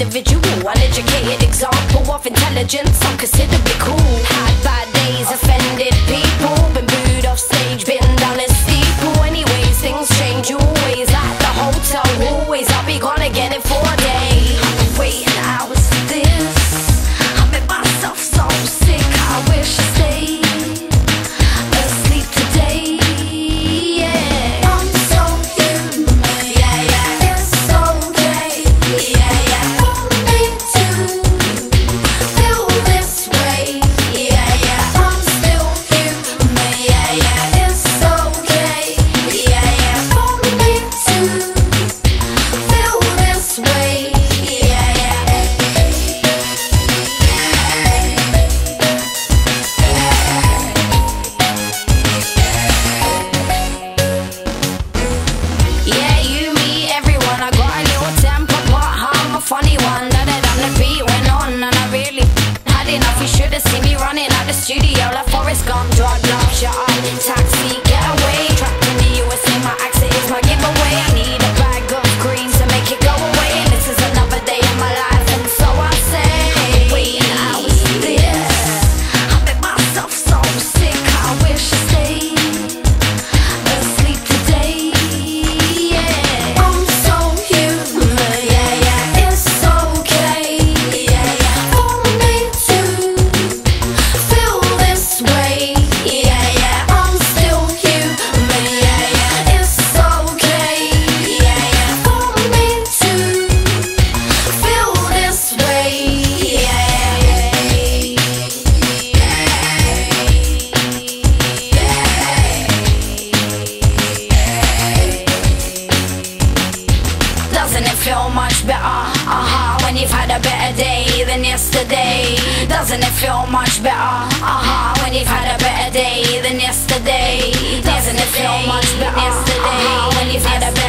individual, uneducated example of intelligence, unconsiderably cool. Had bad days, offended people, been booed off stage, been down a steeple. Anyways, things change, always at the hotel, always I'll be gone again in 4 days. I've been waiting hours for this, I made myself so sick, I wish I stayed asleep today. Yeah, I'm so human, yeah, yeah, it's okay, yeah, yeah, for me to feel this way, yeah, yeah, I'm still human, yeah, yeah, it's okay, yeah, yeah, for me to feel this way, yeah, yeah. Yeah, you, me, everyone. I got a little temper, but I'm a funny one. The beat went on, and I really had enough. You should have seen me running out the studio like Forrest Gump. Drug love, shut up, taxi, get away. Trapped in the USA, my accent is my giveaway. I need a bag of green to make it go away. And this is another day in my life, and so I say, waiting hours for this, I made myself so sick, I wish I stayed asleep today. Yeah, I'm so human, yeah, yeah, it's okay, yeah, yeah, for me to feel this way, yeah, yeah, I'm still human, yeah, yeah, it's okay, yeah, yeah, for me to feel this way, yeah, Doesn't it feel much better, when you've had a better day than yesterday? Doesn't it feel much better, when you've had a better day than yesterday? Doesn't it feel much better, when you've had a